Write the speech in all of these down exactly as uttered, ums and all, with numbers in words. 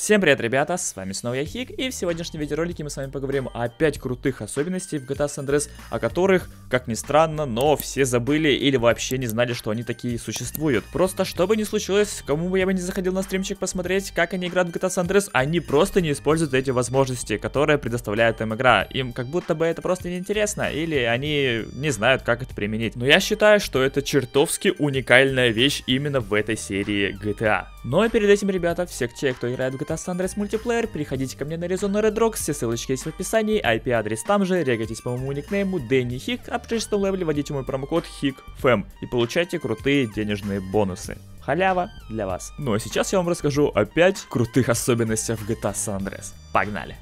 Всем привет, ребята, с вами снова я, Хик, и в сегодняшнем видеоролике мы с вами поговорим о пяти крутых особенностей в джи ти эй San Andreas, о которых, как ни странно, но все забыли или вообще не знали, что они такие существуют. Просто, что бы ни случилось, кому бы я бы не заходил на стримчик посмотреть, как они играют в джи ти эй San Andreas, они просто не используют эти возможности, которые предоставляет им игра. Им как будто бы это просто неинтересно, или они не знают, как это применить. Но я считаю, что это чертовски уникальная вещь именно в этой серии джи ти эй. Но и перед этим, ребята, все те, кто играет в джи ти эй San Andreas мультиплеер, переходите ко мне на Arizona Red Rocks, все ссылочки есть в описании, ай пи-адрес там же, регайтесь по моему никнейму Дэнни Хик, а при шестом левеле вводите мой промокод HIKFAM и получайте крутые денежные бонусы. Халява для вас. Ну а сейчас я вам расскажу о пяти крутых особенностях в джи ти эй San Andreas. Погнали!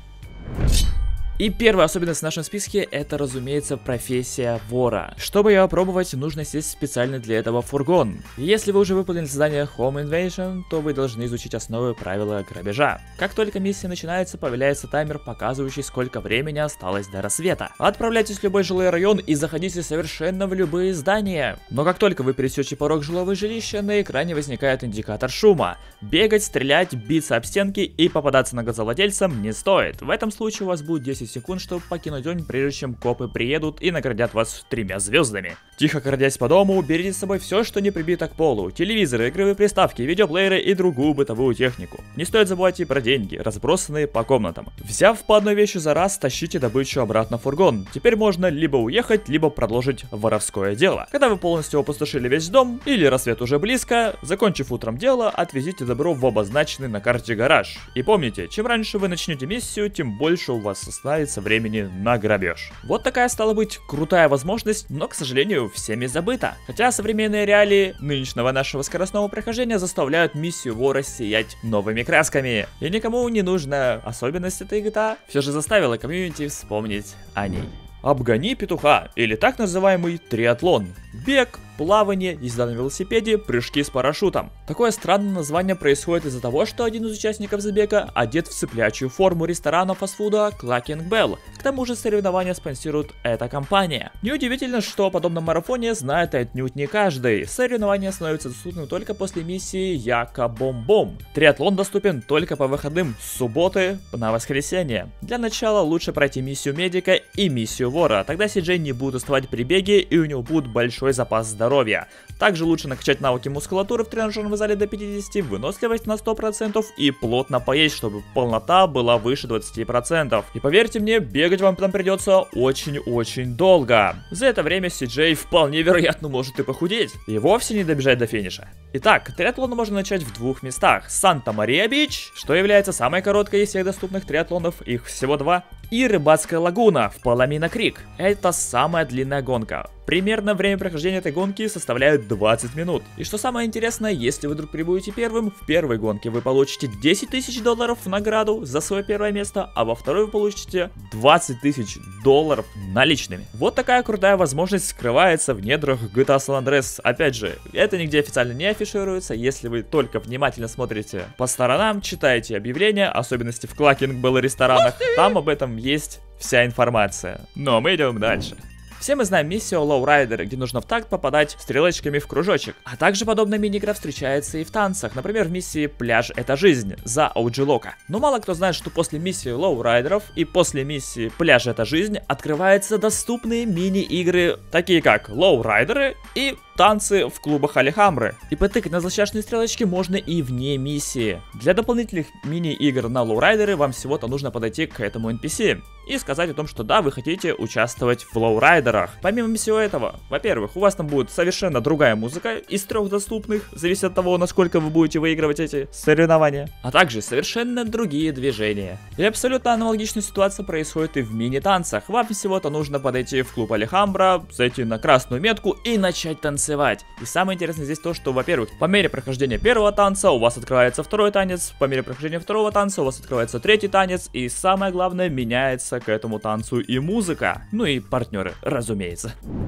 И первая особенность в нашем списке — это, разумеется, профессия вора. Чтобы ее опробовать, нужно сесть специально для этого фургон. Если вы уже выполнили задание Home Invasion, то вы должны изучить основы правила грабежа. Как только миссия начинается, появляется таймер, показывающий, сколько времени осталось до рассвета. Отправляйтесь в любой жилой район и заходите совершенно в любые здания. Но как только вы пересечете порог жилого жилища, на экране возникает индикатор шума. Бегать, стрелять, биться об стенки и попадаться на газовладельцам не стоит. В этом случае у вас будет десять секунд, чтобы покинуть дом, прежде чем копы приедут и наградят вас тремя звездами. Тихо крадясь по дому, берите с собой все, что не прибито к полу: телевизоры, игровые приставки, видеоплееры и другую бытовую технику. Не стоит забывать и про деньги, разбросанные по комнатам. Взяв по одной вещи за раз, тащите добычу обратно в фургон. Теперь можно либо уехать, либо продолжить воровское дело. Когда вы полностью опустошили весь дом, или рассвет уже близко, закончив утром дело, отвезите добро в обозначенный на карте гараж. И помните, чем раньше вы начнете миссию, тем больше у вас останется времени на грабеж. Вот такая стала быть крутая возможность, но, к сожалению, всеми забыта. Хотя современные реалии нынешнего нашего скоростного прохождения заставляют миссию вора сиять новыми красками. И никому не нужна особенность этой джи ти эй все же заставила комьюнити вспомнить о ней. Обгони петуха, или так называемый триатлон. Бег, плавание, езда на велосипеде, прыжки с парашютом. Такое странное название происходит из-за того, что один из участников забега одет в цыплячью форму ресторана фастфуда Clucking Bell. К тому же соревнования спонсирует эта компания. Неудивительно, что о подобном марафоне знает отнюдь не каждый. Соревнования становятся доступны только после миссии Яка Бом-Бом. Триатлон доступен только по выходным с субботы на воскресенье. Для начала лучше пройти миссию медика и миссию вора. Тогда Си Джей не будет уставать при беге и у него будет большой запас здоровья. Также лучше накачать навыки мускулатуры в тренажерном зале до пятидесяти, выносливость на сто процентов и плотно поесть, чтобы полнота была выше двадцати процентов. И поверьте мне, бегать вам там придется очень-очень долго. За это время Си Джей вполне вероятно может и похудеть, и вовсе не добежать до финиша. Итак, триатлон можно начать в двух местах: Санта-Мария-Бич, что является самой короткой из всех доступных триатлонов, их всего два, и Рыбацкая лагуна в Паламина-Крик. Это самая длинная гонка. Примерно время прохождения этой гонки составляет двадцать минут. И что самое интересное, если вы вдруг прибудете первым, в первой гонке вы получите десять тысяч долларов в награду за свое первое место, а во второй вы получите двадцать тысяч долларов наличными. Вот такая крутая возможность скрывается в недрах джи ти эй San Andreas. Опять же, это нигде официально не афишируется, если вы только внимательно смотрите по сторонам, читаете объявления, особенности в Clucking Bell ресторанах, там об этом есть вся информация. Но мы идем дальше. Все мы знаем миссию Lowrider, где нужно в такт попадать стрелочками в кружочек. А также подобная мини-игра встречается и в танцах, например, в миссии «Пляж — это жизнь» за о джи Loco. Но мало кто знает, что после миссии Lowrider'ов и после миссии «Пляж — это жизнь» открываются доступные мини-игры, такие как Lowrider'ы и танцы в клубах Алехамбры. И потыкать на злосчастные стрелочки можно и вне миссии. Для дополнительных мини-игр на Lowrider'ы вам всего-то нужно подойти к этому эн пи си и сказать о том, что да, вы хотите участвовать в Lowrider'ах. Помимо всего этого, во-первых, у вас там будет совершенно другая музыка из трех доступных, зависит от того, насколько вы будете выигрывать эти соревнования, а также совершенно другие движения. И абсолютно аналогичная ситуация происходит и в мини-танцах. Вам всего-то нужно подойти в клуб Алехамбра, зайти на красную метку и начать танцевать. И самое интересное здесь то, что, во-первых, по мере прохождения первого танца у вас открывается второй танец, по мере прохождения второго танца у вас открывается третий танец, и самое главное, меняется к этому танцу и музыка, ну и партнеры, разумеется.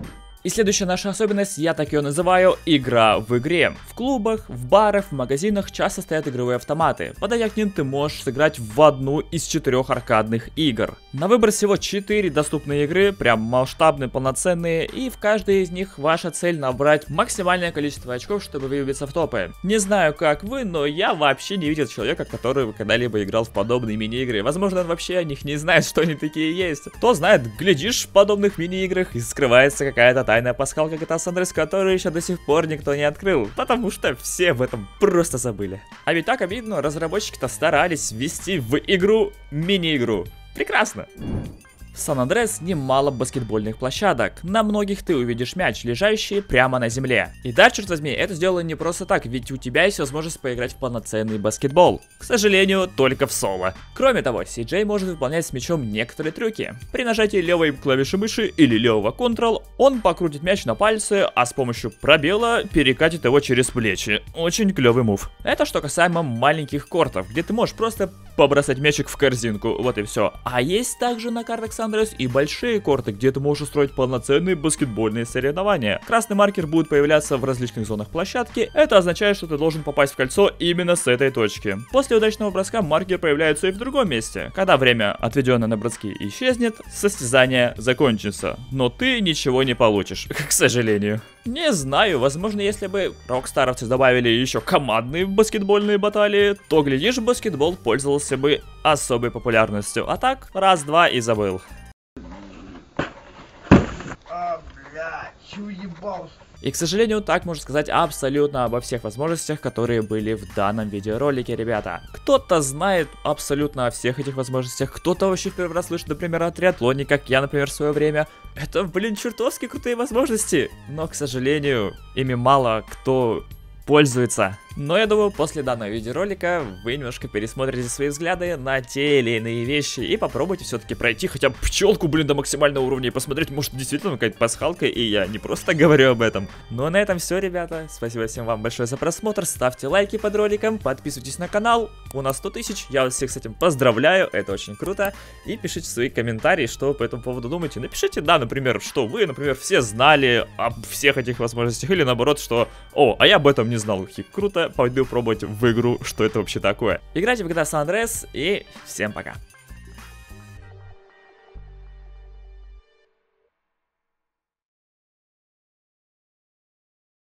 И следующая наша особенность, я так ее называю, игра в игре. В клубах, в барах, в магазинах часто стоят игровые автоматы. Подойдя к ним, ты можешь сыграть в одну из четырех аркадных игр. На выбор всего четыре доступные игры, прям масштабные, полноценные, и в каждой из них ваша цель набрать максимальное количество очков, чтобы выбиться в топы. Не знаю, как вы, но я вообще не видел человека, который когда-либо играл в подобные мини-игры. Возможно, он вообще о них не знает, что они такие есть. Кто знает, глядишь, в подобных мини-играх и скрывается какая-то тайная пасхалка джи ти эй San Andreas, которую еще до сих пор никто не открыл, потому что все об этом просто забыли. А ведь так обидно, разработчики-то старались ввести в игру мини-игру. Прекрасно! В San Andreas немало баскетбольных площадок. На многих ты увидишь мяч, лежащий прямо на земле. И да, черт возьми, это сделано не просто так, ведь у тебя есть возможность поиграть в полноценный баскетбол. К сожалению, только в соло. Кроме того, си джей может выполнять с мячом некоторые трюки. При нажатии левой клавиши мыши или левого Ctrl он покрутит мяч на пальце, а с помощью пробела перекатит его через плечи. Очень клевый мув. Это что касаемо маленьких кортов, где ты можешь просто побросать мячик в корзинку, вот и все. А есть также на картах San Andreas и большие корты, где ты можешь устроить полноценные баскетбольные соревнования. Красный маркер будет появляться в различных зонах площадки. Это означает, что ты должен попасть в кольцо именно с этой точки. После удачного броска маркер появляется и в другом месте. Когда время, отведенное на броски, исчезнет, состязание закончится. Но ты ничего не получишь, к сожалению. Не знаю, возможно, если бы рокстаровцы добавили еще командные баскетбольные баталии, то, глядишь, баскетбол пользовался бы особой популярностью. А так, раз-два и забыл. А, бля, чё ебался? И, к сожалению, так можно сказать абсолютно обо всех возможностях, которые были в данном видеоролике, ребята. Кто-то знает абсолютно о всех этих возможностях, кто-то вообще в первый раз слышит, например, о триатлоне, как я, например, в свое время. Это, блин, чертовски крутые возможности. Но, к сожалению, ими мало кто пользуется. Но я думаю, после данного видеоролика вы немножко пересмотрите свои взгляды на те или иные вещи и попробуйте все-таки пройти хотя бы пчелку, блин, до максимального уровня и посмотреть, может, действительно какая-то пасхалка, и я не просто говорю об этом. Ну а на этом все, ребята. Спасибо всем вам большое за просмотр, ставьте лайки под роликом, подписывайтесь на канал, у нас сто тысяч, я вас всех с этим поздравляю, это очень круто, и пишите свои комментарии, что вы по этому поводу думаете. Напишите, да, например, что вы, например, все знали об всех этих возможностях, или наоборот, что, о, а я об этом не знал, хи, круто. Пойду пробовать в игру, что это вообще такое. Играйте в джи ти эй San Andreas и всем пока.